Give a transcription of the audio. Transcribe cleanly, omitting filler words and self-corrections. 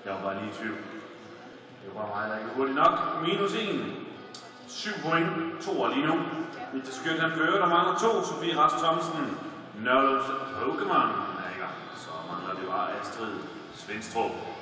Jeg var bare lige i tvivl. Det var mig, der ikke er hurtigt nok. Minus 1. 7 point. 2 lige nu. Victor Skjødt, han fører. Der mangler 2. Sofie Rast Thomsen. Nørløs Pokémon er i gang. Så mangler det bare Astrid Svendstrup.